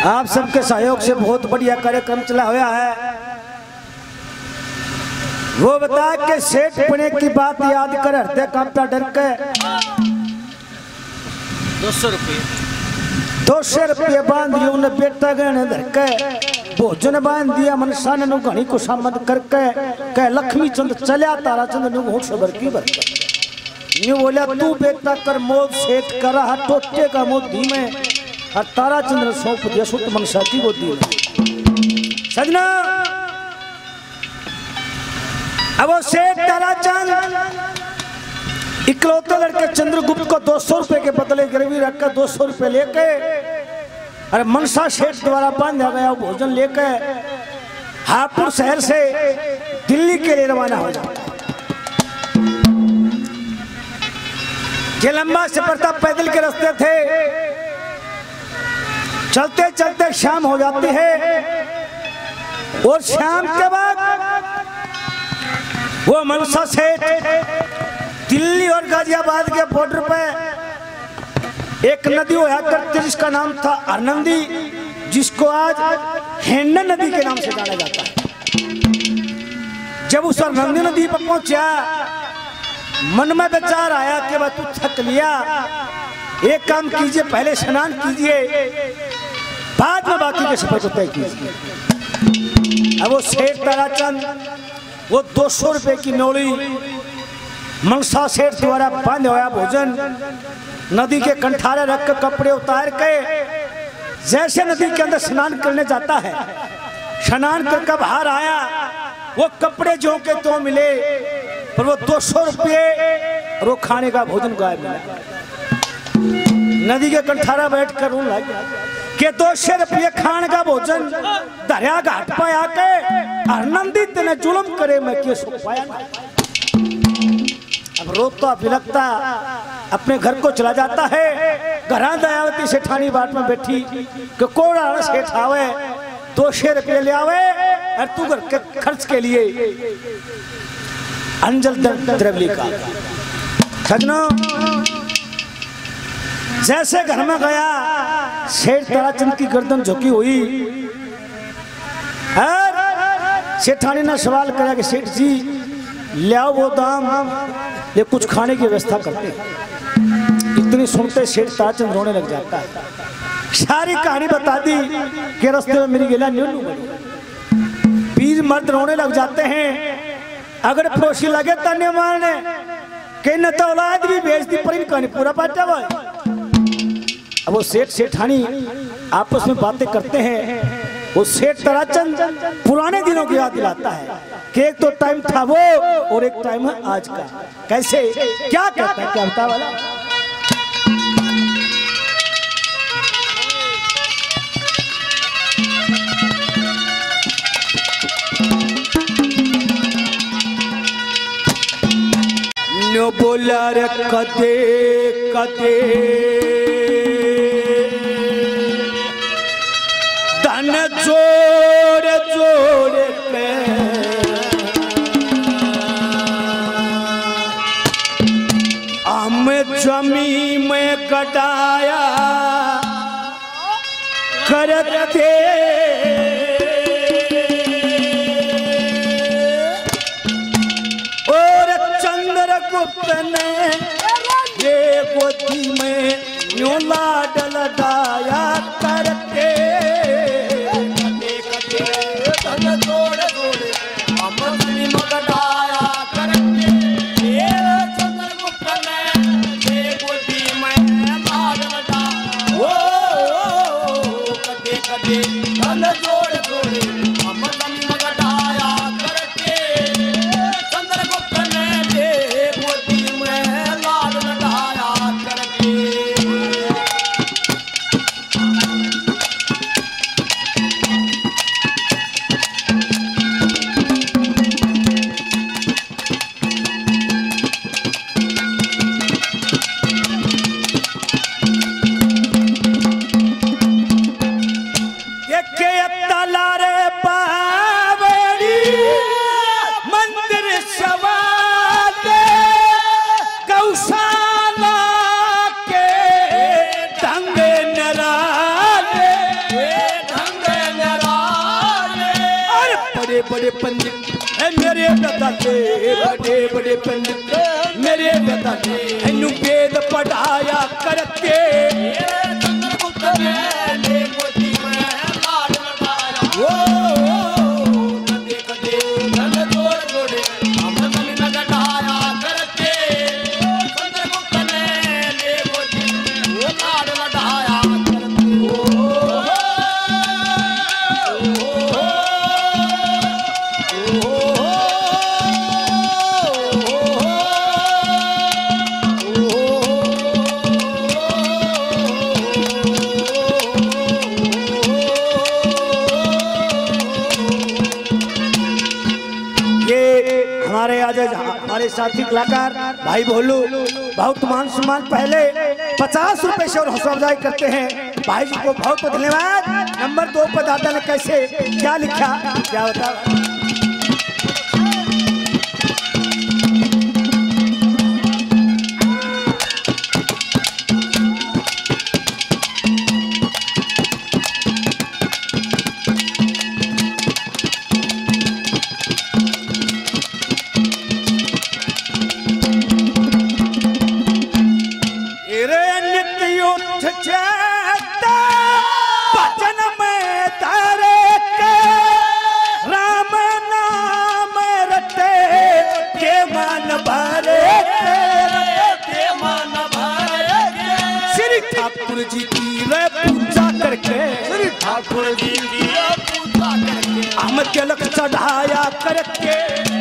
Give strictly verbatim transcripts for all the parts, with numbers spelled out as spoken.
आप सबके सहयोग से बहुत बढ़िया कार्यक्रम चला हुआ है। वो बता के सेठ बने की बात याद कर हृदय कांपता डर के। दो सौ रुपये दो सौ रुपये बांध दिए उन्हें बेटा गहने धर के। भोजन बांध दिया मनसा ने घनी को सामद करके कह लक्ष्मी चंद चलिया तारा चंद होठ सबर की बर न्यू बोलिया तू बेटा कर मोद सेठ कर रहा टोटे का मोदी में और तारा चंद्र सौंप दिया सुत मनसा की गोदी में। सजना अब वो सेठ तारा चंद इकलौते लड़के चंद्रगुप्त को दो सौ रुपए के बदले गिरवी रखकर दो सौ रुपए लेके अरे मनसा सेठ द्वारा बांधा गया भोजन लेके हापुड़ शहर से दिल्ली के लिए रवाना हो जाता है। ये लंबा सफर था, पैदल के रास्ते थे। चलते चलते शाम हो जाती है और शाम के बाद वो मनसा सेठ दिल्ली और गाजियाबाद के बॉर्डर पे एक नदी हुआ करती जिसका नाम था अरनंदी, जिसको आज हेंडन नदी के नाम से जाना जाता है। जब उस अरनंदी नदी पर पहुंचा मन में विचार आया कि वह तू थक लिया, एक काम कीजिए पहले स्नान कीजिए बाद में बाकी के सफर को तय कीजिए। अब वो सेठ ताराचंद वो दो सौ रुपए की नौली मनसा सेठ द्वारा बांधा हुआ भोजन नदी के कंठारे रखकर कपड़े उतार के जैसे नदी के अंदर स्नान करने जाता है, स्नान कर बाहर आया वो कपड़े जो के तो मिले पर वो दो सौ रुपये और वो खाने का भोजन गायब मिला। नदी के कंठारा बैठ कर रो लगा कि दो सौ रुपये खाने का भोजन दरिया घाट पर आके आनंदित ने जुल्म करे मैं क्यों सो पाया। अब रोता बिलकता अपने घर को चला जाता है। घरा दयावती सेठानी बाट में बैठी कि कोड़ा सेठ आवे दो सौ रुपये ले आवे और तू घर के खर्च के लिए अंजल द्रवली का। सजनों जैसे घर में गया सेठ ताराचंद की गर्दन झुकी हुई और सेठानी ने सवाल करा कि सेठ जी ले आओ वो दाम ये कुछ खाने की व्यवस्था करते। इतनी सुनते सेठ ताराचंद रोने लग जाता है। सारी कहानी बता दी कि रास्ते में मेरी गिला न्यू बीज मर्द रोने लग जाते हैं। अगर पड़ोसी लगे तन्ने मारने कहीं न तो औलाद भी भेज दी पर कहानी पूरा पाटा हुआ। अब वो सेठ सेठानी आपस में बातें करते हैं। वो सेठ ताराचंद पुराने दिनों की याद दिलाता है कि एक तो टाइम था वो और एक टाइम है आज का। कैसे क्या कहता है क्या बता वाला नो बोला रे कदे कदे धन जोड़ जोड़ के हम जमी में कटाया करते चंद्रगुप्त ने ये गोदी में यूं लाड लडाया करके कटे कटे धन जोड़ जोड़ हम जमी में कटाया करके ये चंद्रगुप्त ने ये गोदी में लाड लडाया ओ कटे कटे धन जोड़ जोड़ हम जमी में कटाया करके चंद्रगुप्त ने ये गोदी में लाड लडाया करके बड़े बड़े पंडित है मेरे पिता के बड़े बड़े पंडित मेरे पिता ने इन्हू वेद पढ़ाया करके चंद्रगुप्त ने मोती में लाड लगाया ओ कदे कदे धन जोड़ जोड़े अमृत में गढ़ाया करके चंद्रगुप्त ने मोती में लाड लगाया हमारे आज हमारे साथी कलाकार भाई भोलू बहुत मान सम्मान पहले पचास रुपए से और हौसला अफजाई करते हैं भाई जी को बहुत बहुत धन्यवाद। नंबर दो पर दादा ने कैसे क्या लिखा क्या बता ठाकुर जी की रे पूजा करके श्री ठाकुर जी की पूजा करके हम तिलक चढ़ाया करके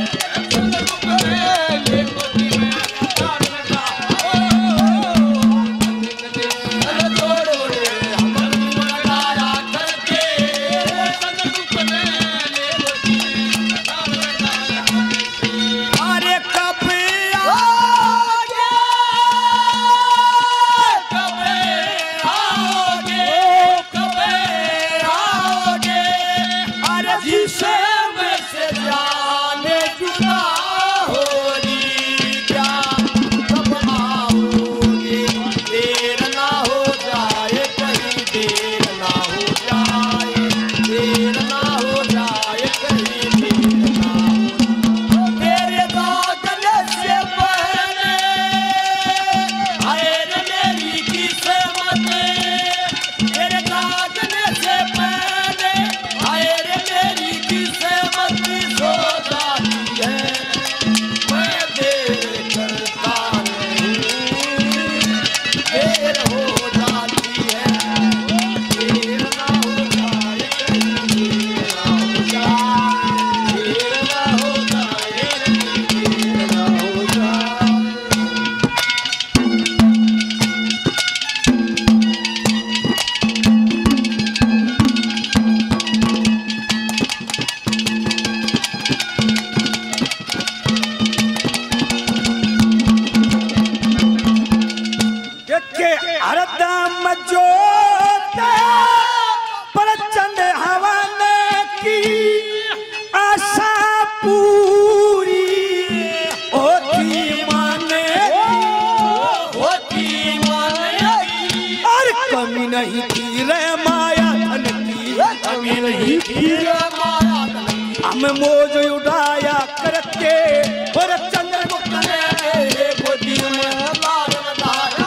नहीं थी रे माया धन की कमी नहीं थी रे माया धन की हम मौज उड़ाया करके और चंद्रगुप्त ने गोदी में लाल लगाया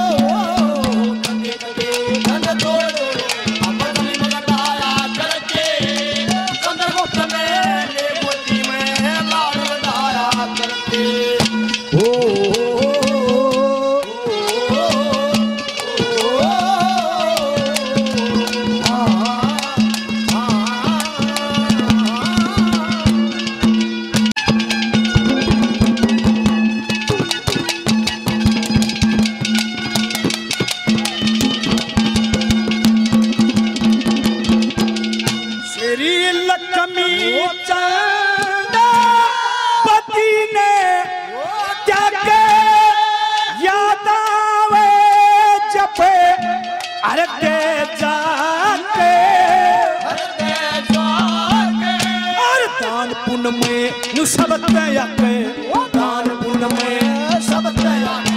ओ कदे कदे धन जोड़ हम धन लगाया करके चंद्रगुप्त ने गोदी में लाल लगाया करके ओ में सब तया के दान पुण्य में सब तया